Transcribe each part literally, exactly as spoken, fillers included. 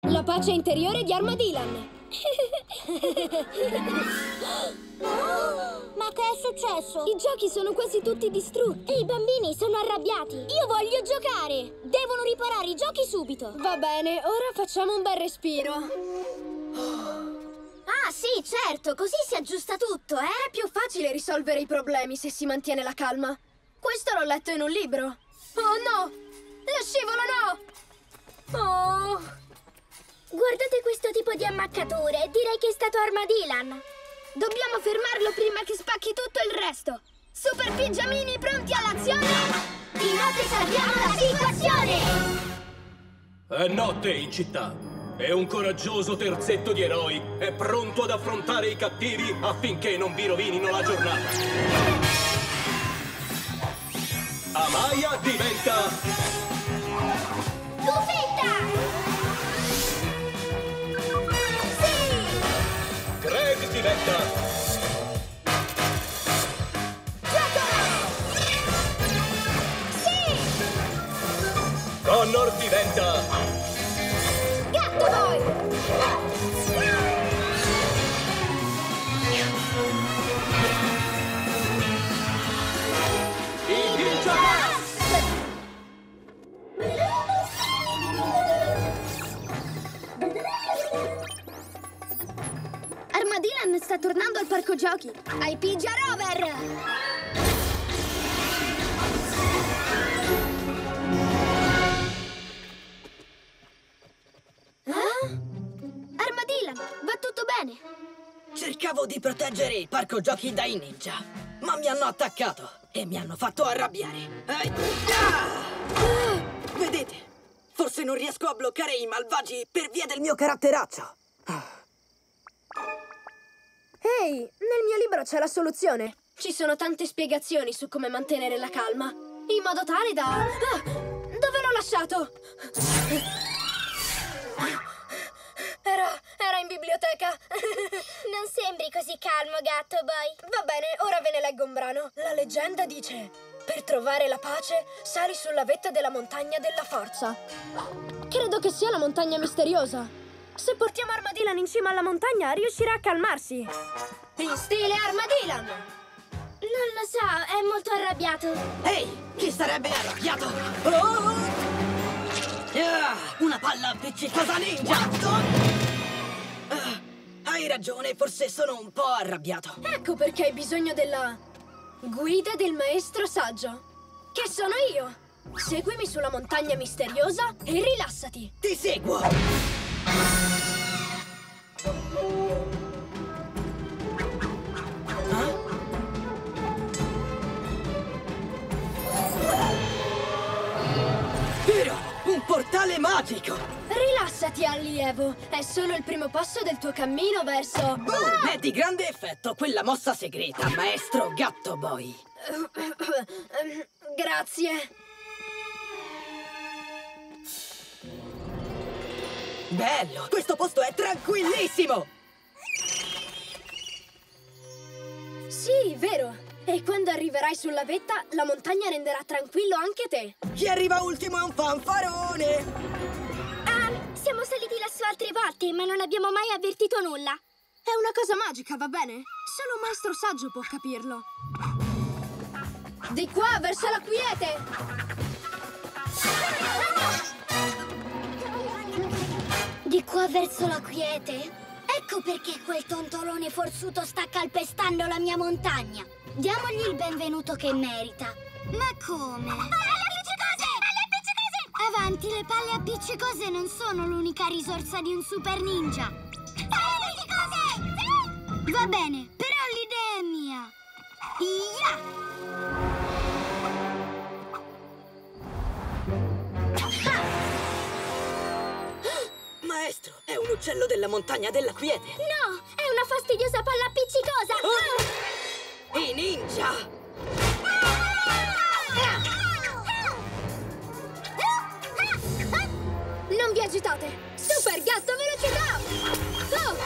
La pace interiore di Armadillan. Ma che è successo? I giochi sono quasi tutti distrutti. E i bambini sono arrabbiati. Io voglio giocare. Devono riparare i giochi subito. Va bene, ora facciamo un bel respiro. Ah, sì, certo, così si aggiusta tutto, eh? È più facile risolvere i problemi se si mantiene la calma. Questo l'ho letto in un libro. Oh no! La scivola no! Oh! Guardate questo tipo di ammaccature. Direi che è stato Armadillan. Dobbiamo fermarlo prima che spacchi tutto il resto. Super pigiamini pronti all'azione? Inoltre salviamo la situazione! È notte in città e un coraggioso terzetto di eroi è pronto ad affrontare i cattivi affinché non vi rovinino la giornata. Amaya diventa... Gufetta! Greg diventa... Sì! Connor diventa... Gatto Boy! I Ninja Max! Armadillan sta tornando al parco giochi. Ai Pigia Rover! Eh? Armadillan, va tutto bene? Cercavo di proteggere il parco giochi dai ninja, ma mi hanno attaccato e mi hanno fatto arrabbiare. Eh, ah! Vedete? Forse non riesco a bloccare i malvagi per via del mio caratteraccio. Ehi, nel mio libro c'è la soluzione. Ci sono tante spiegazioni su come mantenere la calma, in modo tale da... Ah, dove l'ho lasciato? Era... era in biblioteca. Non sembri così calmo, Gatto Boy. Va bene, ora ve ne leggo un brano. La leggenda dice: per trovare la pace, sali sulla vetta della montagna della forza. Credo che sia la montagna misteriosa. Se portiamo Armadillan in cima alla montagna, riuscirà a calmarsi. In stile Armadillan! Non lo so, è molto arrabbiato. Ehi, chi sarebbe arrabbiato? Oh! Ah, una palla appiccicosa ninja! Ah, hai ragione, forse sono un po' arrabbiato. Ecco perché hai bisogno della guida del maestro saggio, che sono io. Seguimi sulla montagna misteriosa e rilassati. Ti seguo! Vero! Un portale magico! Rilassati, allievo! È solo il primo passo del tuo cammino verso... Boom! È di grande effetto quella mossa segreta, maestro Gatto Boy! Grazie! Bello! Questo posto è tranquillissimo! Sì, vero! E quando arriverai sulla vetta, la montagna renderà tranquillo anche te! Chi arriva ultimo è un fanfarone! Ah, siamo saliti lassù altre volte, ma non abbiamo mai avvertito nulla. È una cosa magica, va bene? Solo un maestro saggio può capirlo. Di qua, verso la quiete! Di qua verso la quiete? Ecco perché quel tontolone forzuto sta calpestando la mia montagna. Diamogli il benvenuto che merita. Ma come? Palle appiccicose! Palle appiccicose! Avanti, le palle appiccicose non sono l'unica risorsa di un super ninja. Palle appiccicose! Sì! Va bene, però l'idea è mia. Ia! Maestro, è un uccello della montagna della quiete! No, è una fastidiosa palla appiccicosa! Oh! I ninja! Non vi agitate! Super gatto velocità! Oh!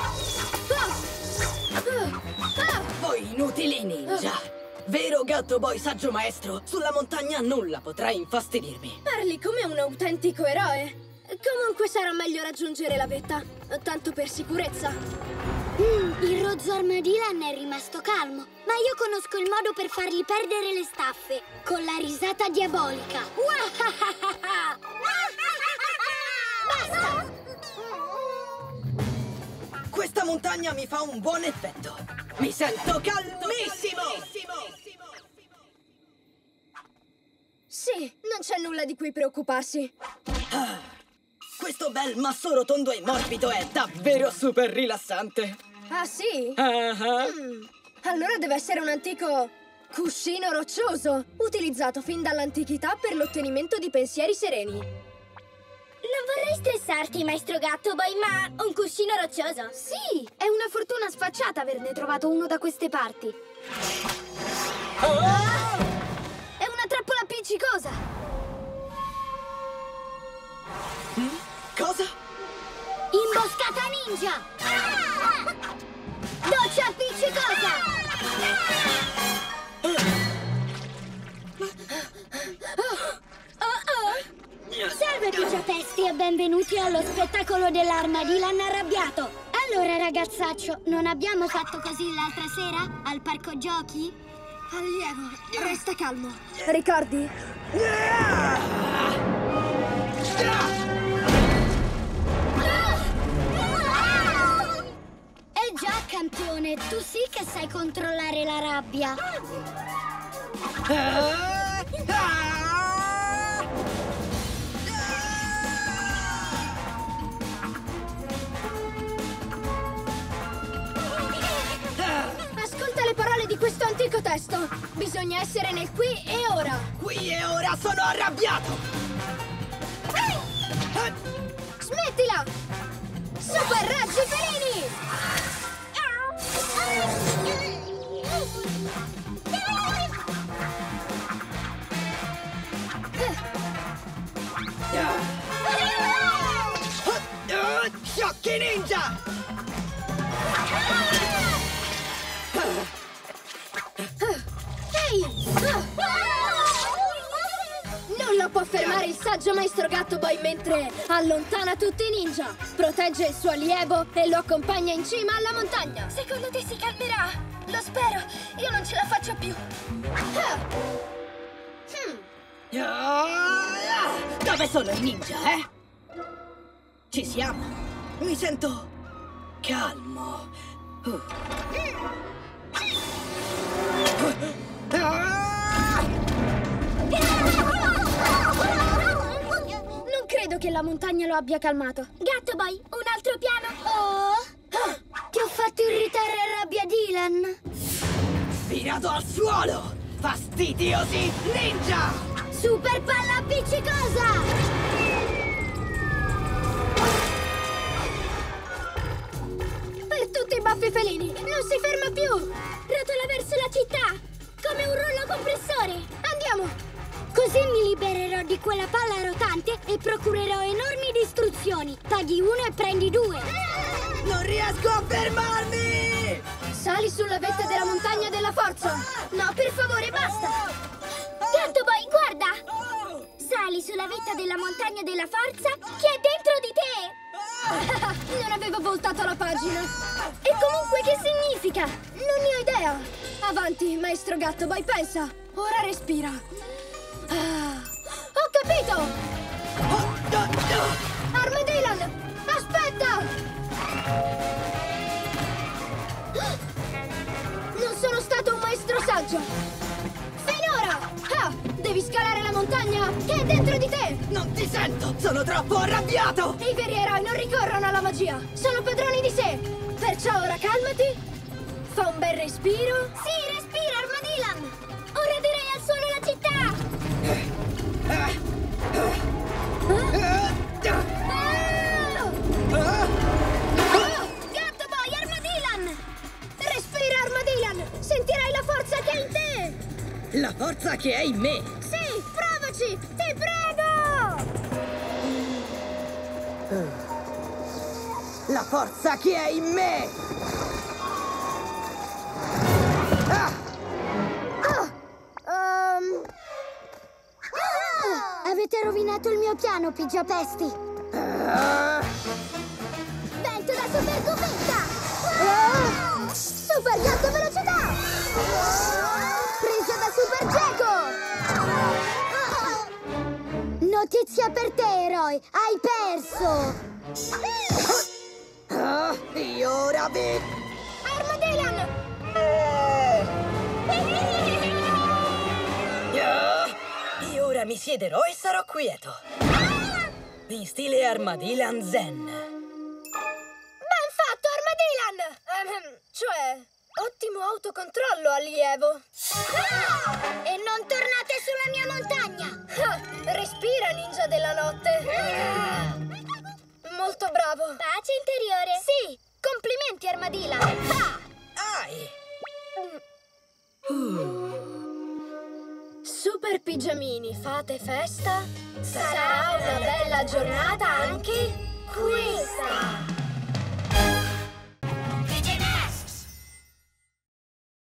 Oh! Oh! Oh! Voi inutili ninja! Vero Gatto Boy saggio maestro, sulla montagna nulla potrà infastidirmi. Parli come un autentico eroe! Comunque sarà meglio raggiungere la vetta, tanto per sicurezza. Mm, il rozzo Armadillan è rimasto calmo, ma io conosco il modo per fargli perdere le staffe, con la risata diabolica. Basta! Questa montagna mi fa un buon effetto. Mi sento calmissimo! Sì, non c'è nulla di cui preoccuparsi. Ah, questo bel masso rotondo e morbido è davvero super rilassante. Ah, sì? Uh-huh. Mm. Allora deve essere un antico cuscino roccioso, utilizzato fin dall'antichità per l'ottenimento di pensieri sereni. Non vorrei stressarti, maestro Gattoboy, ma un cuscino roccioso? Sì, è una fortuna sfacciata averne trovato uno da queste parti. Oh! È una trappola appiccicosa. Mm? Cosa? Imboscata ninja! Ah! Doccia appiccicosa! Oh, oh. Salve pigiapesti e benvenuti allo spettacolo dell'Armadillan arrabbiato! Allora ragazzaccio, non abbiamo fatto così l'altra sera? Al parco giochi? Allievo, resta calmo. Ricordi? Eh già, campione, tu sì che sai controllare la rabbia. Ascolta le parole di questo antico testo. Bisogna essere nel qui e ora. Qui e ora sono arrabbiato! Smettila! Super raggi felini! Sciocchi ninja! Ehi! Non lo può fermare il saggio maestro Gattoboy mentre allontana tutti i ninja, protegge il suo allievo e lo accompagna in cima alla montagna. Secondo te si calmerà? Lo spero, io non ce la faccio più. Ah. Hmm. Dove sono i ninja, eh? Ci siamo. Mi sento calmo. Uh. Non credo che la montagna lo abbia calmato. Gattoboy, un altro piano? Oh! Ti ho fatto irritare Arrabbiadilan. Spirato al suolo! Fastidiosi ninja! Super palla appiccicosa! Per tutti i baffi felini, non si ferma più! Rotola verso la città, come un rullo compressore! Andiamo! Così mi libererò di quella palla rotante e procurerò enormi distruzioni. Paghi uno e prendi due. Non riesco a fermarmi! Sali sulla vetta della montagna della forza! No, per favore, basta! Gattoboy, guarda! Sali sulla vetta della montagna della forza che è dentro di te! Non avevo voltato la pagina! E comunque che significa? Non ne ho idea! Avanti, maestro Gattoboy, pensa! Ora respira! Ah, ho capito! Armadillan! Aspetta! Non sono stato un maestro saggio! Finora! Ah, devi scalare la montagna che è dentro di te! Non ti sento! Sono troppo arrabbiato! I veri eroi non ricorrono alla magia! Sono padroni di sé! Perciò ora calmati! Fa un bel respiro! Sì, respira, Armadillan! Ora direi al suono la città! Gattoboy, Armadillan! Respira, Armadillan! Sentirai la forza che è in te! La forza che è in me! Sì, provaci! Ti prego! La forza che è in me! Ah! Um... Avete rovinato il mio piano, pigiapesti! Vento da super copetta! Wow! Super gatto velocità! Presa da super geco! Notizia per te, eroe! Hai perso! Ah, io ora vi... Armadillan! Ah, io ora mi siederò e sarò quieto. In stile Armadillan Zen. Ben fatto, Armadillan! Ehm, cioè, ottimo autocontrollo, allievo. E non tornate sulla mia montagna! Ah, respira, ninja della notte. Molto bravo. Pace interiore! Sì! Complimenti, Armadillan! Ah! Ai! Super pigiamini, fate festa? Sarà una bella giornata anche questa!